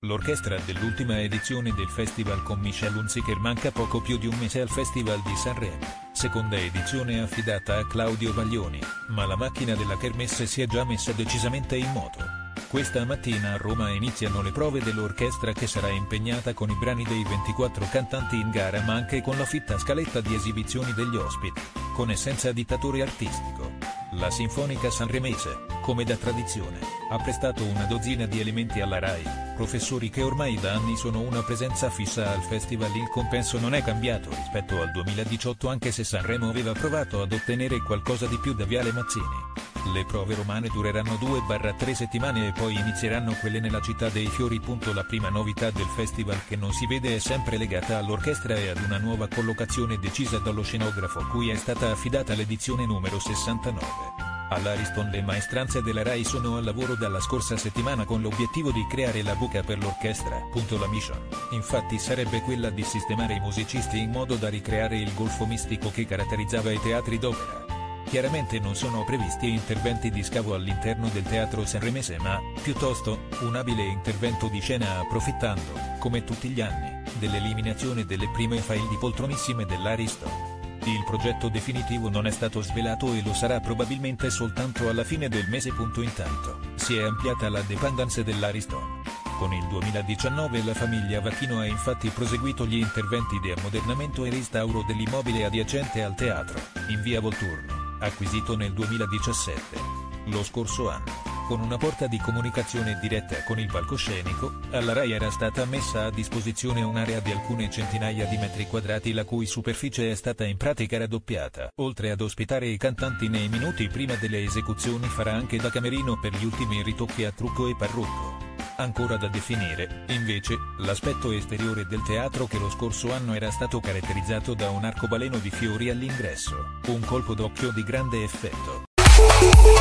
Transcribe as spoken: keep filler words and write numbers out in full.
L'orchestra dell'ultima edizione del festival con Michel Hunziker manca poco più di un mese al Festival di Sanremo, seconda edizione affidata a Claudio Baglioni, ma la macchina della kermesse si è già messa decisamente in moto. Questa mattina a Roma iniziano le prove dell'orchestra che sarà impegnata con i brani dei ventiquattro cantanti in gara ma anche con la fitta scaletta di esibizioni degli ospiti, con e senza dittatore artistico. La Sinfonica Sanremese, come da tradizione, ha prestato una dozzina di elementi alla Rai, professori che ormai da anni sono una presenza fissa al festival. Il compenso non è cambiato rispetto al duemiladiciotto, anche se Sanremo aveva provato ad ottenere qualcosa di più da Viale Mazzini. Le prove romane dureranno due tre settimane e poi inizieranno quelle nella Città dei Fiori. La prima novità del festival che non si vede è sempre legata all'orchestra e ad una nuova collocazione decisa dallo scenografo cui è stata affidata l'edizione numero sessantanove. All'Ariston le maestranze della Rai sono al lavoro dalla scorsa settimana con l'obiettivo di creare la buca per l'orchestra. La mission, infatti, sarebbe quella di sistemare i musicisti in modo da ricreare il golfo mistico che caratterizzava i teatri d'opera. Chiaramente non sono previsti interventi di scavo all'interno del teatro sanremese, ma, piuttosto, un abile intervento di scena approfittando, come tutti gli anni, dell'eliminazione delle prime file di poltronissime dell'Ariston. Il progetto definitivo non è stato svelato e lo sarà probabilmente soltanto alla fine del mese. Intanto, si è ampliata la dépendance dell'Ariston. Con il duemiladiciannove la famiglia Vachino ha infatti proseguito gli interventi di ammodernamento e restauro dell'immobile adiacente al teatro, in via Volturno, acquisito nel duemiladiciassette. Lo scorso anno, con una porta di comunicazione diretta con il palcoscenico, alla Rai era stata messa a disposizione un'area di alcune centinaia di metri quadrati la cui superficie è stata in pratica raddoppiata. Oltre ad ospitare i cantanti nei minuti prima delle esecuzioni, farà anche da camerino per gli ultimi ritocchi a trucco e parrucco. Ancora da definire, invece, l'aspetto esteriore del teatro, che lo scorso anno era stato caratterizzato da un arcobaleno di fiori all'ingresso, un colpo d'occhio di grande effetto.